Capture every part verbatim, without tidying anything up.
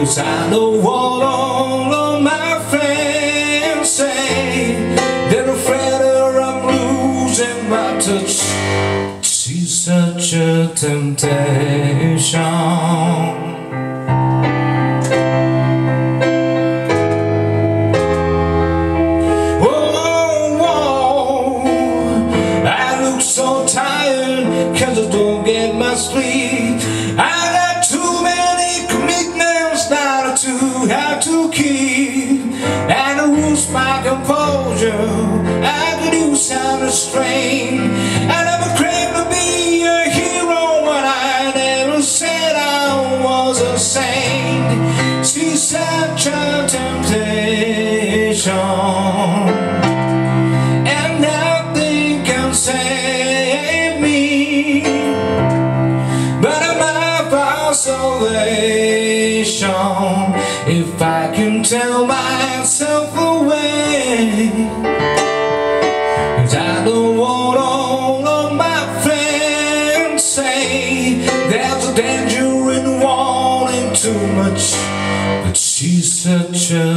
'Cause I know what all of my friends say. They're afraid of losing my touch. She's such a temptation. So tired, 'cause I don't get much sleep. I got too many commitments now to have to keep, and I lose my composure. I could use some restraint. I never claimed to be a hero when I never said I was a saint. She's such a temptation, and nothing can save me but my salvation. If I can tell myself away, 'cause I don't want all of my friends say. There's a danger in wanting too much, but she's such a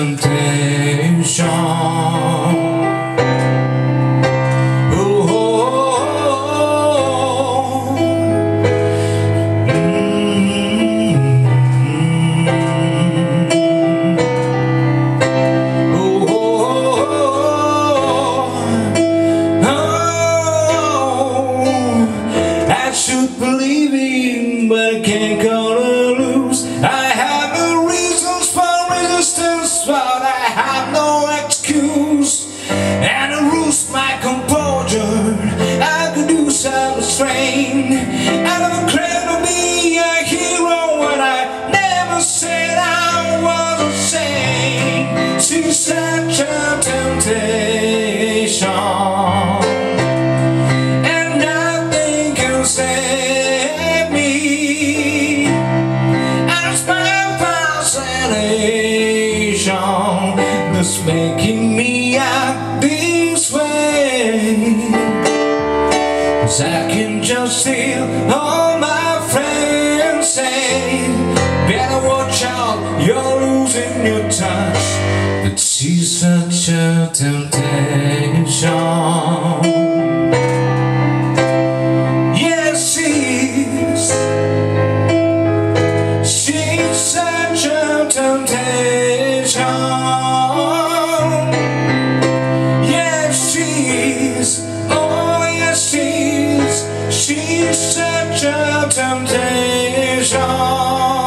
temptation. Believing, but I can't call her loose. I have no reasons for resistance, but I have no excuse. And I lose my composure. I could do some restraint. I never claimed to be a hero when I never said I was a saint. She's such a temptation, and nothing can save. That's making me act this way, 'cause I can just hear all my friends say, better watch out, you're losing your touch. But she's such a temptation. Yes, she's She's such a temptation. She's such a temptation.